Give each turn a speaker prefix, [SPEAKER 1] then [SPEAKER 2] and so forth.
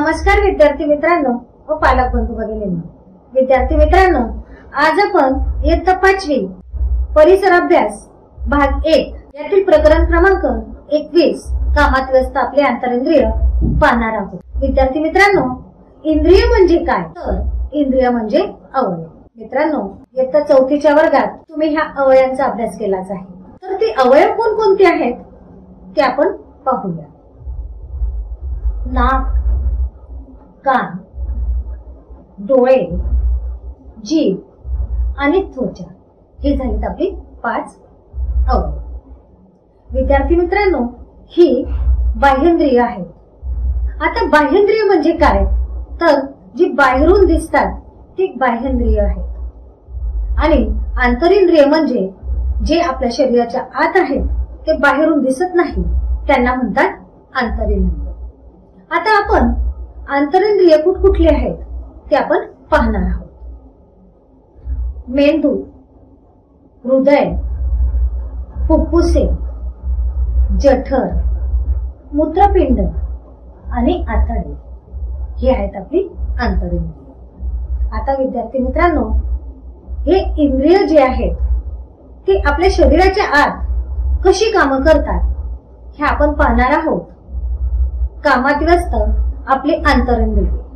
[SPEAKER 1] नमस्कार विद्यार्थी मित्रांनो व पालक बंधू भगिनींनो। विद्यार्थी मित्रांनो, आज आपण इयत्ता 5वी परिसर अभ्यास भाग 1 यातील प्रकरण क्रमांक 21 कामात व्यस्त आपले आंतरेंद्रिय पाहणार आहोत। विद्यार्थी मित्रांनो, इंद्रिय म्हणजे काय? तर इंद्रिय म्हणजे अवयव। मित्रांनो, इयत्ता 4थीच्या वर्गात तुम्ही ह्या अवयवांचा अभ्यास केलाच आहे। तर ते अवयव कोणकोणते आहेत ते आपण पाहूया। नाक, कान, डोळे, जीभ आणि त्वचा हे झालीत आपली 5 अवयव। विद्यार्थी मित्रांनो, ही बाह्येंद्रिय आहेत। आता बाह्येंद्रिय म्हणजे काय? तर जी बाहेरून दिसतात ती बाह्येंद्रिय आहेत आणि आंतरेंद्रिय म्हणजे जे आपल्या शरीराच्या आत आहेत ते बाहेरून दिसत नाही, त्यांना म्हणतात आंतरेंद्रिय। आता आपण आंतरेंद्रिय कुठकुठले आहेत ते आपण पाहणार आहोत। मेंदू, हृदय, फुफ्फुसे, जठर, मूत्रपिंड आणि आतडे हे आहेत आपली आंतरेंद्रिय। आता विद्यार्थी मित्रांनो, हे इंद्रिय जे आहेत ते आपल्या शरीराच्या आत कशी कामं करतात हे आपण पाहणार आहोत। कामात व्यस्त आपले आंतरेंद्रिय।